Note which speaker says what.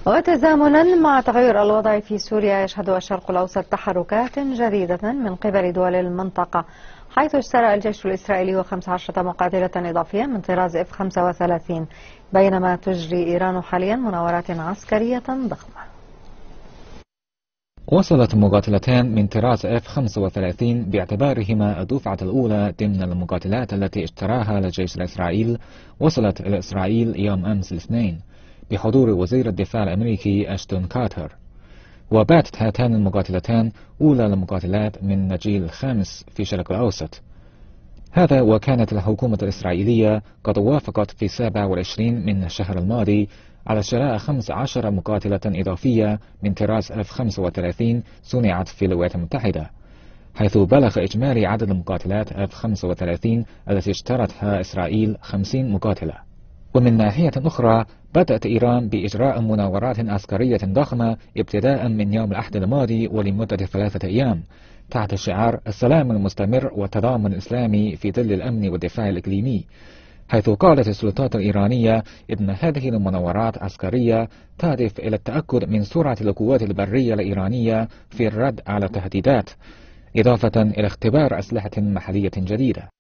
Speaker 1: وتزامنا مع تغير الوضع في سوريا، يشهد الشرق الأوسط تحركات جديدة من قبل دول المنطقة، حيث اشترى الجيش الإسرائيلي 15 مقاتلة إضافية من طراز F-35، بينما تجري إيران حاليا مناورات عسكرية ضخمة.
Speaker 2: وصلت المقاتلتان من طراز F-35 باعتبارهما الدفعة الأولى ضمن المقاتلات التي اشتراها الجيش الإسرائيلي، وصلت إلى إسرائيل يوم أمس الاثنين بحضور وزير الدفاع الأمريكي أشتون كارتر. وباتت هاتان المقاتلتان أولى المقاتلات من الجيل الخامس في الشرق الأوسط. هذا وكانت الحكومة الإسرائيلية قد وافقت في 27 من الشهر الماضي على شراء 15 مقاتلة إضافية من طراز F-35 صنعت في الولايات المتحدة، حيث بلغ إجمالي عدد المقاتلات F-35 التي اشترتها إسرائيل 50 مقاتلة. ومن ناحية أخرى، بدأت إيران بإجراء مناورات عسكرية ضخمة ابتداء من يوم الأحد الماضي ولمدة 3 أيام تحت شعار السلام المستمر والتضامن الإسلامي في ظل الأمن والدفاع الإقليمي، حيث قالت السلطات الإيرانية إن هذه المناورات عسكرية تهدف إلى التأكد من سرعة القوات البرية الإيرانية في الرد على التهديدات، إضافة إلى اختبار أسلحة محلية جديدة.